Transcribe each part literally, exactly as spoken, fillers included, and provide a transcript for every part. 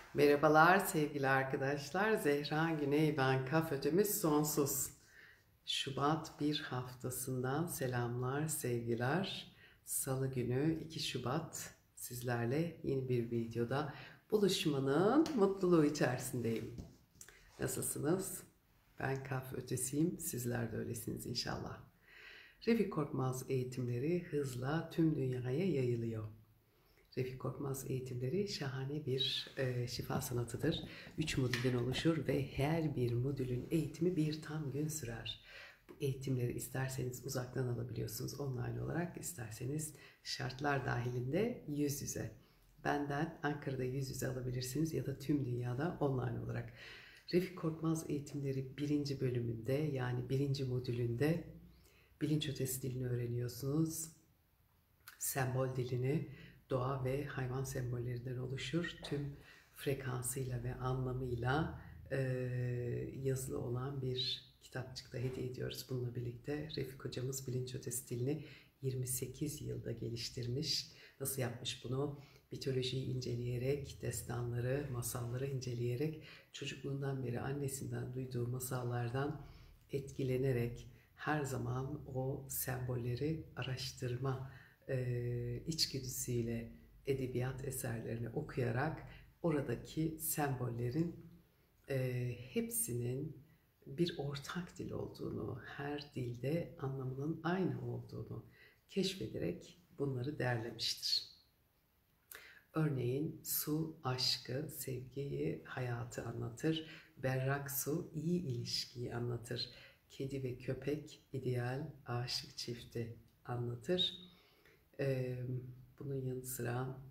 Merhabalar sevgili arkadaşlar. Zehra Güney ben. Kaf ötemiz sonsuz. Şubat bir haftasından selamlar, sevgiler. Salı günü iki Şubat sizlerle yeni bir videoda buluşmanın mutluluğu içerisindeyim. Nasılsınız? Ben kaf ötesiyim. Sizler de öylesiniz inşallah. Refik Korkmaz eğitimleri hızla tüm dünyaya yayılıyor. Refik Korkmaz eğitimleri şahane bir e, şifa sanatıdır. Üç modülden oluşur ve her bir modülün eğitimi bir tam gün sürer. Bu eğitimleri isterseniz uzaktan alabiliyorsunuz online olarak, isterseniz şartlar dahilinde yüz yüze. Benden Ankara'da yüz yüze alabilirsiniz ya da tüm dünyada online olarak. Refik Korkmaz eğitimleri birinci bölümünde, yani birinci modülünde bilinç ötesi dilini öğreniyorsunuz. Sembol dilini, doğa ve hayvan sembollerinden oluşur. Tüm frekansıyla ve anlamıyla e, yazılı olan bir kitapçık da hediye ediyoruz bununla birlikte. Refik hocamız bilinç ötesi dilini yirmi sekiz yılda geliştirmiş. Nasıl yapmış bunu? Mitolojiyi inceleyerek, destanları, masalları inceleyerek, çocukluğundan beri annesinden duyduğu masallardan etkilenerek her zaman o sembolleri araştırma e, içgüdüsüyle edebiyat eserlerini okuyarak oradaki sembollerin e, hepsinin bir ortak dil olduğunu, her dilde anlamının aynı olduğunu keşfederek bunları derlemiştir. Örneğin su, aşkı, sevgiyi, hayatı anlatır. Berrak su, iyi ilişkiyi anlatır. Kedi ve köpek, ideal aşık çifti anlatır. Ee, bunun yanı sıra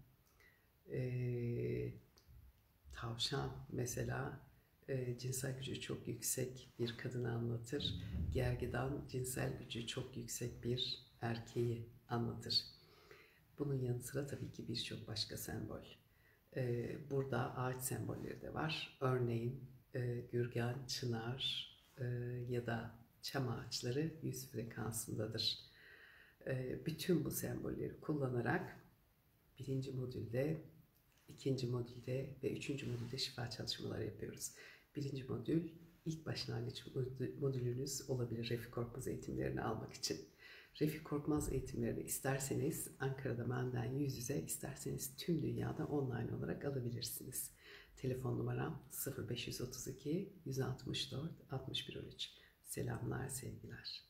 e, tavşan mesela e, cinsel gücü çok yüksek bir kadını anlatır. Gergedan cinsel gücü çok yüksek bir erkeği anlatır. Bunun yanı sıra tabii ki birçok başka sembol. Ee, burada ağaç sembolleri de var. Örneğin e, gürgen, çınar e, ya da çam ağaçları yüz frekansındadır. E, bütün bu sembolleri kullanarak birinci modülde, ikinci modülde ve üçüncü modülde şifa çalışmaları yapıyoruz. Birinci modül ilk başlangıç modülünüz olabilir Refik Korkmaz eğitimlerini almak için. Refik Korkmaz eğitimlerini isterseniz Ankara'da benden yüz yüze, isterseniz tüm dünyada online olarak alabilirsiniz. Telefon numaram sıfır beş otuz iki yüz altmış dört altmış bir on üç. Selamlar, sevgiler.